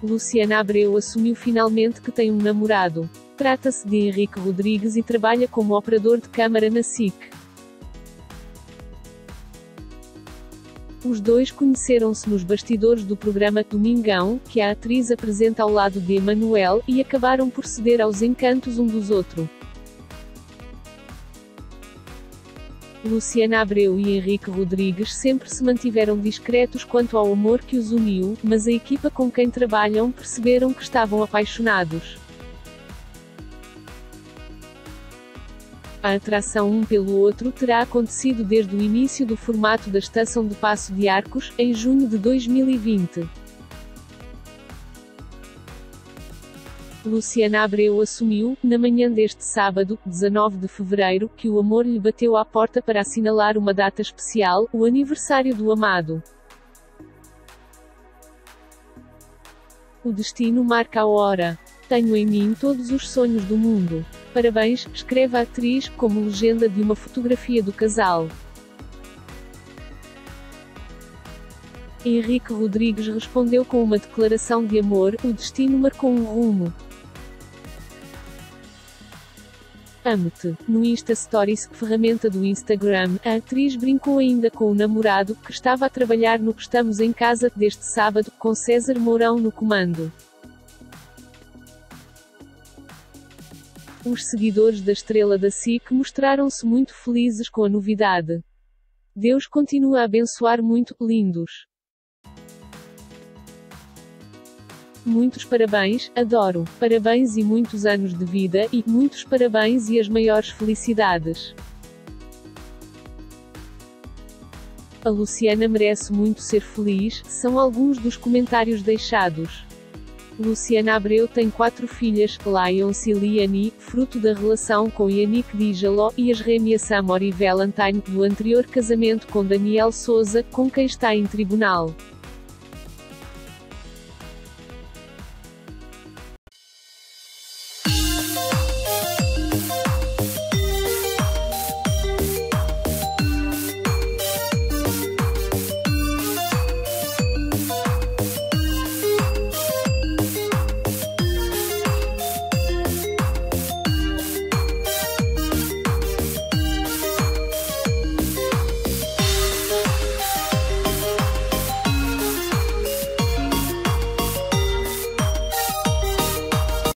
Luciana Abreu assumiu finalmente que tem um namorado. Trata-se de Henrique Rodrigues e trabalha como operador de câmara na SIC. Os dois conheceram-se nos bastidores do programa Domingão, que a atriz apresenta ao lado de Emanuel, e acabaram por ceder aos encantos um dos outros. Luciana Abreu e Henrique Rodrigues sempre se mantiveram discretos quanto ao amor que os uniu, mas a equipa com quem trabalham perceberam que estavam apaixonados. A atração um pelo outro terá acontecido desde o início do formato da Estação de Paço de Arcos, em junho de 2020. Luciana Abreu assumiu, na manhã deste sábado, 19 de fevereiro, que o amor lhe bateu à porta para assinalar uma data especial, o aniversário do amado. O destino marca a hora. Tenho em mim todos os sonhos do mundo. Parabéns, escreve a atriz, como legenda de uma fotografia do casal. Henrique Rodrigues respondeu com uma declaração de amor: o destino marcou um rumo. Amo-te. No Insta Stories, ferramenta do Instagram, a atriz brincou ainda com o namorado, que estava a trabalhar no Estamos em Casa, deste sábado, com César Mourão no comando. Os seguidores da estrela da SIC mostraram-se muito felizes com a novidade. Deus continua a abençoar muito, lindos. Muitos parabéns, adoro. Parabéns e muitos anos de vida, e muitos parabéns e as maiores felicidades. A Luciana merece muito ser feliz, são alguns dos comentários deixados. Luciana Abreu tem 4 filhas, Lyonce e Liani, fruto da relação com Yannick Dijalo, e as gêmeas Amor e Valentine, do anterior casamento com Daniel Souza, com quem está em tribunal.